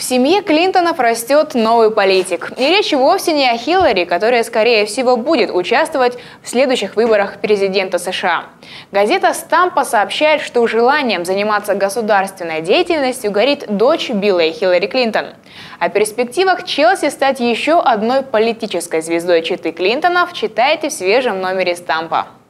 семье Клинтонов растет новый политик. И речь вовсе не о Хиллари, которая, скорее всего, будет участвовать в следующих выборах президента США. Газета «Стампа» сообщает, что желанием заниматься государственной деятельностью горит дочь Билла и Хиллари Клинтон. О перспективах Челси стать еще одной политической звездой четы Клинтонов читайте в свежем номере «Стампа».